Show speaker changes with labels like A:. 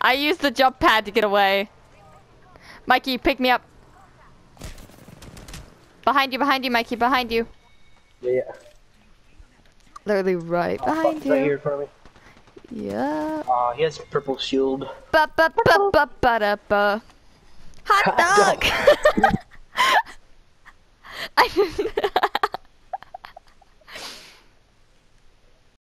A: I used the jump pad to get away. Mikey, pick me up. Behind you, Mikey, behind you.
B: Yeah.
A: Literally right behind you.
B: Right here in front of me.
A: Yeah.
B: He has a purple shield.
A: Ba ba ba ba ba da ba. Hot dog. I didn't